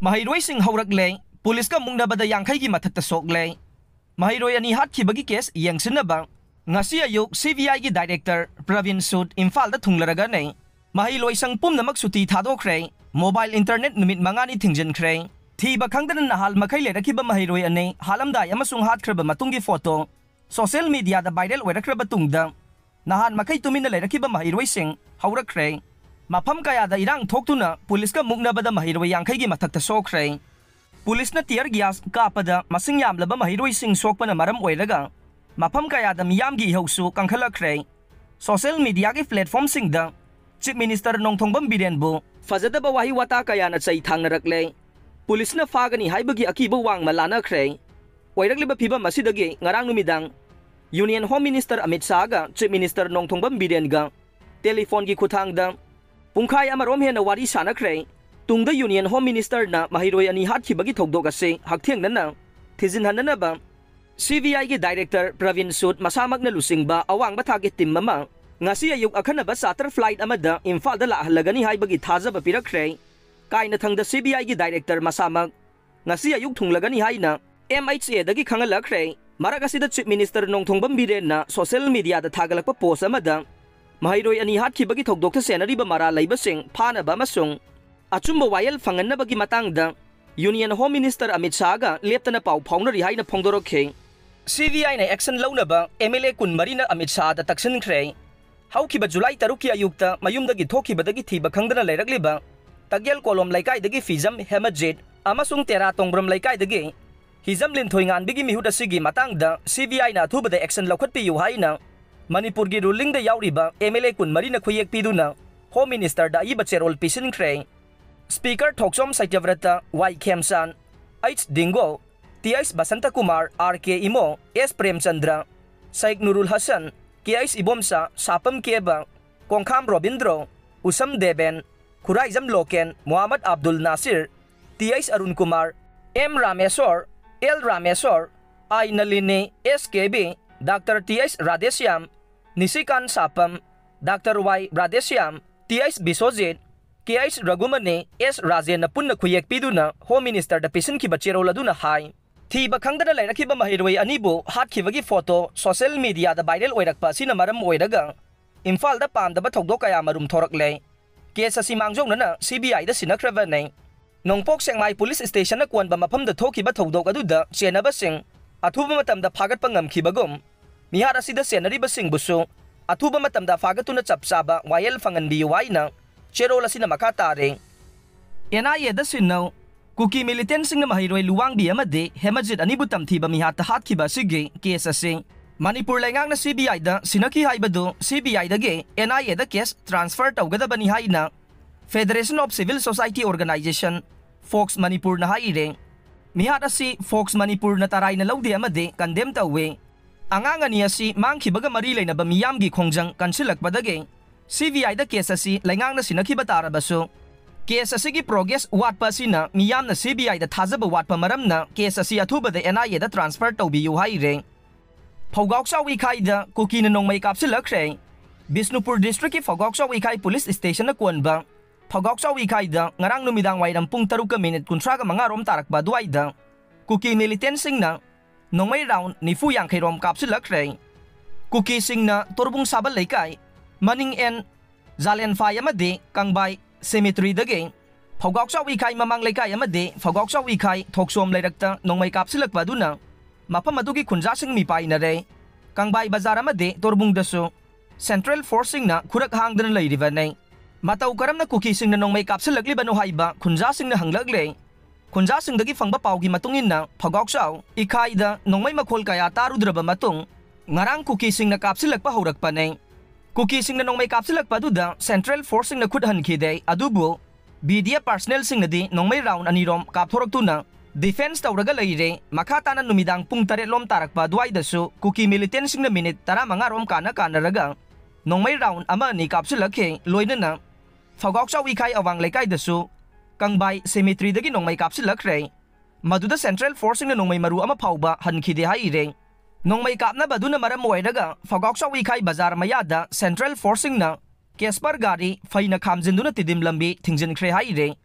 Maheiroi sing haurakle pulis ka mungnabada Yengkhai gi mathakta sokle Maheiroi ani Hatkhibagi case Yengsinnaba Ngasi Ayuk CBI gi director Pravin Sud Imphal da Thunglaragani Maheiroi sang pumnamak suti thadokre mobile internet Numit mangani Thingjinkhre thiba khangdana nahal makhai lerakiba Maheiroi ane halamdai amasung hatkhreba matungi photo social media da viral oirakraba tungda nahan makhai tumina lerakiba Maheiroi sing haurakre Mafam kaya da irang thoktuna pulis ka mugnabada Maheiroi Yengkhai gi mathakta sokre pulis na tear gas kapada masing yamlaba Maheiroi sing sokpana maram oiraga mafam kaya da Miyamgi hausu Kapsillakhre social media gi platform sing da Chief Minister Nongthongbam Birenbu fazadaba wahi wata kaya na chai thangnarakle pulis na fagani haibagi akiba wang malana khre oiragliba phiba masidagi ngarang numidang Union Home Minister Amit Shah ga Chief Minister Nongthongbam Birenga telephone gi khuthang da Pungkai amarom hena wari sanakre tungda Union Home Minister na Maheiroi ani Hatkhibagi thokdok ase hakthengna thijinhanna ba CBI gi director Pravin Sud masamak na lusingba awang bathagi team mama ngasi ayuk akhanaba charter flight amada Imphal da lahalagani haibagi thajaba pirakre kaina thangda CBI gi director masamak ngasi ayuk thunglagani haina MHA dagi khangalakre maragasi da Chief Minister Nongthongbam Biren na social media da thagalakpa post amada Maheiroi ani Hatkhibagi thokdok senariba mara laibasing phanaba amasung achumba wayel fanganabagi matangda Union Home Minister Amit Shah ga leptana pau phaunari haina phongdorokhe CBI na action launaba MLA kunmari na Amit Shah da Taksinkhre haukiba July 3 ki ayukta mayumdagi thokibadagi thiba khangdana leiragliba tagyal kolom laikai dagi fizam hemajit amasung tera tongbram laikai dagi hizam linthoi nganbigi mihut asigi matangda CBI na thubada action laukhatpi yu haina Manipur gi ruling da yauriba MLA kunmari na khuyek piduna Home Minister da iba cherol Thingjinkhre Speaker Thoksom Saityavrata Y Khemsan H Dengue TS Basanta Kumar RK Imo S Premchandra Saik Nurul Hasan KS Ibomsa Sapam Keba Kongkham Robindro Usam Deben Khuraizam Loken Muhammad Abdul Nasir TS Arun Kumar M Rameswar L Rameswar I Nalini SKB Dr. T.S. Radhesyam, Nisikan Sapam, Dr. Y. Radhesyam, T.S. Bisojit, K.S. Ragumani, S. Rajen na punna khuyek piduna Home Minister da pisin ki bachero laduna hai. Thiba khangdana lairakiba Maheiroi anibu Hatkhibagi photo social media da viral oirakpa sina maram oiraga Imphal da pamdaba thokdok kaya marum thorakle. Case asi mangjong na CBI da sinakraba nei. Nongpok Sengmai Police Station na kwanba mafam da thokiba thokdok aduda chenaba sing athuba matamda phagatpa ngamkhibagum mihar asida senariba singbusu athuba matamda fagatuna chapsaba wayel fanganbi waina cherol asina makha tare NIA da sinno Kuki militant sing na Maheiroi luwangbi amade hemajit anibu tamthiba mihata Hatkhibagi sige case ase Manipur laingang na CBI da sinaki haibado CBI dage NIA da case transfer tawgadabani haina Federation of Civil Society Organization Fox Manipur na haire mihar asi Fox Manipur na taray na lawdi amade condemn tawe angangani asi mangkhibaga mari leinaba Miyamgi khongjang Kapsillakhre CBI da case asi laingang na sinakiba tarabasu case asi gi progress watpa sina miyam na CBI da thajaba watpa maramna case asi athuba da NIA da transfer tawbiyu haire Phougakchao Ikhai da Kuki na Nongmei Kapsillakhre Bisnupur district ki Phougakchao Ikhai police station na kuanba Phougakchao Ikhai da ngarang numidang wairam pung 3 minute kuntraga mangarom tarakba duaida Kuki militant sing na Nongmei round ni Phougakchao rom Kapsillakhre Kuki sing na torbung sabal laikai maning en zalen fai amade kangbai cemetery dage Phougakchao Ikhai mamang laikai amade Phougakchao Ikhai thoksom lairakta Nongmei Kapsillakhre duna mafam adugi khunja sing mi pai na re kangbai bazar amade torbung dasu central forcing na khurak hangdana leiriba nei matau karamna Kuki sing na Nongmei Kapsillakhre banu haiba khunja sing na hanglagle khunja sing dagi fangba paugi matungin na Phougakchao Ikhai da Nongmei makhol kaya tarudraba matung ngarang Kuki sing na Kapsillakhre haurakpa nei Kuki sing na Nongmei Kapsillakhre duda central forcing na khudhan khide adubu BDF personnel sing na di Nongmei round anirom kapthoraktuna defense tawraga leire makata na numidang pung 3 lom tarakpa duaidasu Kuki militant sing na minute 15 rom kana kanaraga Nongmei round ama ni Kapsillakhre loina na Phougakchao Ikhai awang laikai dasu kangbai cemetery dagi Nongmei Kapsillakhre maduda central forcing na Nongmei maru ama phauba hankhide haire Nongmei kapna baduna maram oiraga Phougakchao Ikhai bazar mayada central forcing na Kesper gari faina khamjinduna tidim lambi Thingjinkhre haire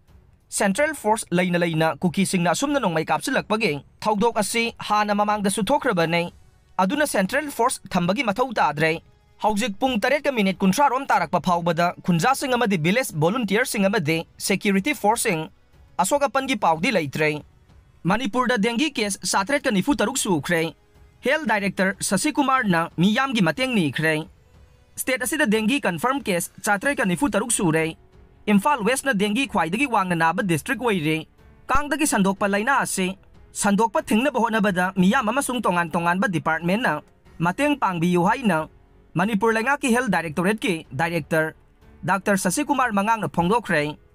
Central Force leina leina Kuki singna sumna Nongmei Kapsillakhre thaudok asi hana mamangda suthokhrabane aduna Central Force thambagi mathau tadre haujik pung 8:30 rom tarakpa phaubada khunja sing amadi village volunteer sing amadi security forcing asokapangi paudi leitre Manipur da dengue case 7:93 sukhre Health Director Sasikumar na Miyamgi Mateng Nikhre State asida dengue confirmed case 7:93 sure Imphal West na dengue khwaidagi wangna naba district oire kangdagi sandokpa laina ase sandokpa thingnaba honabada miyam amasung tongan ba department na mateng pangbiyu haina Manipur Lengaki Health Directorate ki Director Dr. Sasikumar Mangang na phongdokre